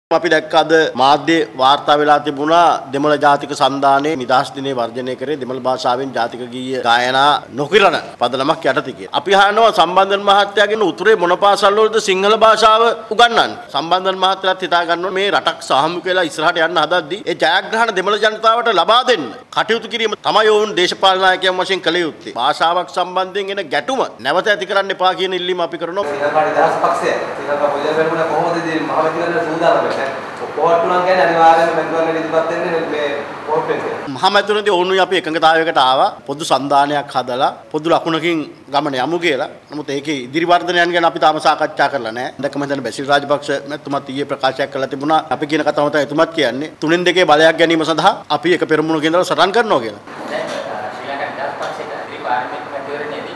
අපි දැක්ක අද මාධ්‍ය වාර්තා වෙලා තිබුණා දෙමළ ජාතික සන්ධානයේ නිදහස් දිනේ වර්ජනය කරේ දෙමළ භාෂාවෙන් ජාතික ගීය ගායනා නොකිරන පදනමක් යටතේ කියලා. අපි අහනවා සම්බන්ධන් මහත්තයාගෙන උතුරේ මොන පාසල් වලද සිංහල භාෂාව උගන්වන්නේ? සම්බන්ධන් මහත්තයාත් හිතා ගන්නවා මේ රටක් සාහමික වෙලා ඉස්සරහට යන්න හදද්දී ඒ ජයග්‍රහණ දෙමළ ජනතාවට ලබා දෙන්න කටයුතු කිරීම තමයි ඔවුන් දේශපාලන නායකයන් වශයෙන් කළ යුත්තේ. භාෂාවක් සම්බන්ධයෙන් එන ගැටුම නැවත ඇති කරන්න එපා කියන ඉල්ලීම අපි කරනවා. ශ්‍රී ලංකා නිදහස් පක්ෂය ශ්‍රී ලංකා පොලිසිය පෙරමුණ කොහොමද මේ මහමැතිවරණ සූදානම් වෙන්නේ? කොහොට්ටු නම් කියන්නේ අනිවාර්යයෙන්ම මෙතුන්ගේ ඉදිරිපත් වෙන්නේ මේ කොහොට්ටුවෙන්. මහමැතිවරණදී ඕනුයි අපි එකඟතාවයකට ආවා. පොදු සන්ධානයක් හදලා පොදු ලකුණකින් ගමන යමු කියලා. නමුත් ඒකේ ඉදිරි වර්ධනයන් ගැන අපි තාම සාකච්ඡා කරලා නැහැ. දැක්කම දැන් බැසිල් රාජපක්ෂ මැතිතුමත් ඊයේ ප්‍රකාශයක් කළා තිබුණා. අපි කියන කතාව තමයි එතුමත් කියන්නේ. 3-2 බලයක් ගැනීම සඳහා අපි එක පෙරමුණක ඉඳලා සටන් කරනවා කියලා. ශ්‍රී ලංකා නිදහස් පක්ෂයට ඉදිරි පාර්ලිමේන්තු මැතිවරණයේදී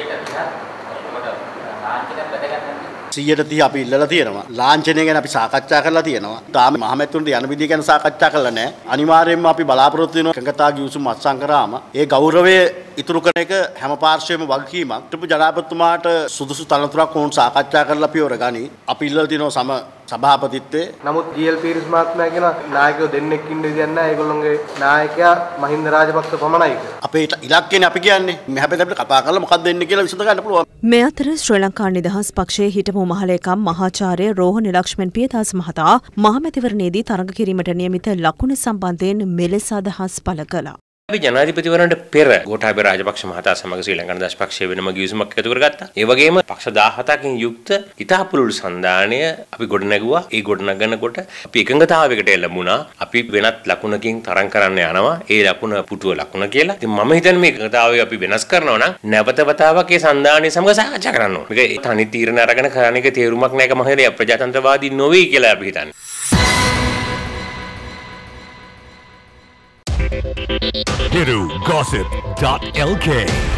130 අපි ඉල්ලලා තියෙනවා. ලාංඡනය ගැන අපි සාකච්ඡා කරලා තියෙනවා. තාම මහමැතිවරණට යන විදිය ගැන සාකච්ඡා කරලා නැහැ. අනිවාර්යයෙන්ම අපි බලාපොරොත්තු වෙනවා එකඟතා ගිවිසුම් අත්සන් කරාම ඒ ගෞරවය ඉතුරු කරන එක හැම පාර්ශ්වයේම වගකීමක්. ත්‍රිපු ජනාධිපතිතුමාට සුදුසු තනතුරක් වුණ සාකච්ඡා කරලා පියවර ගනි. අපි ඉල්ලලා තියෙනවා සම සභාපතිත්වයේ. නමුත් ජී.එල්. පීරිස් මහත්මයා කියන නායකයෝ දෙන්නෙක් ඉන්න විදියක් නැහැ. ඒගොල්ලෝගේ නායකයා මහින්ද රාජපක්ෂ පමණයි කියලා. අපේ ඉලක්කයනේ අපි කියන්නේ. මේ හැබැයි අපිට කතා කරලා මොකක්ද වෙන්නේ කියලා විසඳ ගන්න පුළුවන්. මේ අතර ශ්‍රී ලංකා නිදහස් පක්ෂයේ හිටපු මහලේකම් මහාචාර්ය රෝහණ ලක්ෂ්මන් පියදාස මහතා මහමැතිවරණයේදී තරඟ කිරීමට නියමිත ලකුණු සම්බන්ධයෙන් මෙලෙස අදහස් පළ කළා. අපි ජනාධිපතිවරණයට පෙර ගෝඨාභය රාජපක්ෂ මහතා සමග ශ්‍රී ලංකා නිදහස් පක්ෂයේ වෙනම ගිවිසුමක් එකතු කරගත්තා. ඒ වගේම පක්ෂ 17කින් යුක්ත ඉතාපුරුල් සන්ධානය අපි ගොඩනැගුවා. ඒ ගොඩනගනකොට අපි එකඟතාවයකට ලැබුණා. අපි වෙනත් ලකුණකින් තරම් කරන්න යනවා. ඒ ලකුණ පුටුව ලකුණ කියලා. ඉතින් මම හිතන්නේ මේ එකඟතාවය අපි වෙනස් කරනවා නම් නැවත වතාවක් ඒ සන්ධානය සමග සාකච්ඡා කරන්න ඕනේ. මේක තනි තීරණ අරගෙන කරන එක තේරුමක් නැහැ. ඒක මම හිතන්නේ ප්‍රජාතන්ත්‍රවාදී නොවේ කියලා අපි හිතන්නේ. Hiru Gossip.lk